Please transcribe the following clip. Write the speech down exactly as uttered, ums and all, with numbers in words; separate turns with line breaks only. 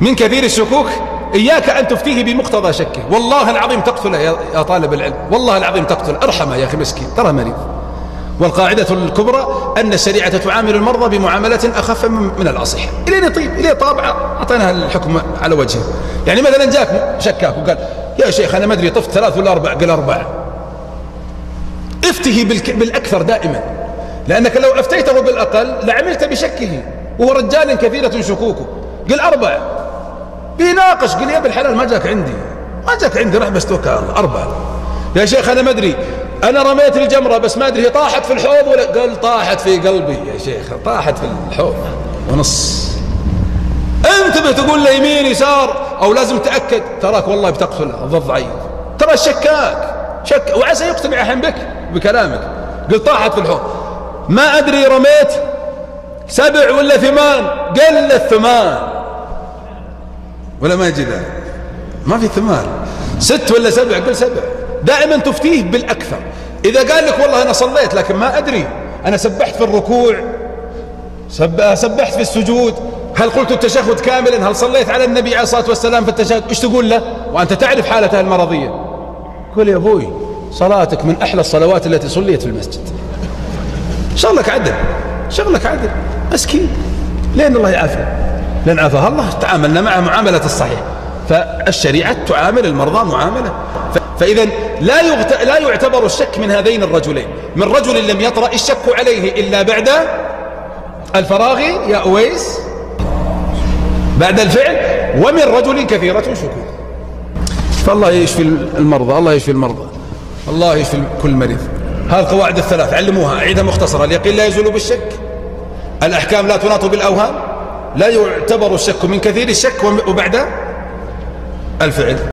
من كثير الشكوك إياك أن تفتيه بمقتضى شكه. والله العظيم تقتله يا طالب العلم، والله العظيم تقتله، ارحمه يا أخي مسكين، ترى مريض. والقاعدة الكبرى أن الشريعة تعامل المرضى بمعاملة أخف من الأصح. إليه طيب إليه طابع أعطيناها الحكم على وجهه. يعني مثلا جاك شكاك وقال يا شيخ أنا ما أدري طفت ثلاث ولا أربع، قال أربعة، افته بالأكثر دائما، لأنك لو أفتيته بالأقل لعملت بشكه، وهو رجال كثيرة شكوكه. قال أربعة، بيناقش، قال يا ابن الحلال ما جاك عندي، ما جاك عندي، راح بس توكل الله. أربعة يا شيخ أنا ما أدري، أنا رميت الجمرة بس ما أدري هي طاحت في الحوض ولا، قال طاحت في قلبي يا شيخ، طاحت في الحوض ونص. انتبه تقول له يمين يسار أو لازم تأكد، تراك والله بتقتل الضغط ضعيف، ترى الشكاك شك وعسى يقتنع الحين بك بكلامك. قل طاحت في الحوض، ما أدري رميت سبع ولا ثمان، قل الثمان ولا ما يجي ذلك، ما في ثمان، ست ولا سبع، قل سبع. دائما تفتيه بالأكثر. إذا قال لك والله أنا صليت لكن ما أدري، أنا سبحت في الركوع، سبحت في السجود، هل قلت التشهد كاملا، هل صليت على النبي عليه الصلاة والسلام في التشهد، إيش تقول له وأنت تعرف حالته المرضية؟ قل يا أبوي صلاتك من أحلى الصلوات التي صليت في المسجد، شغلك عدل، شغلك عدل، مسكين، لأن الله يعافيه، لأن عافاه الله تعاملنا معه معاملة الصحيح. فالشريعة تعامل المرضى معاملة. فإذا لا لا يعتبر الشك من هذين الرجلين، من رجل لم يطرأ الشك عليه إلا بعد الفراغ يا أويس، بعد الفعل، ومن رجل كثيرة شكوك. فالله يشفي المرضى، الله يشفي المرضى، الله يشفي كل مريض. هذه القواعد الثلاث علموها، أعيدها مختصرة. اليقين لا يزول بالشك، الأحكام لا تناط بالأوهام، لا يعتبر الشك من كثير الشك، وبعد الفعل.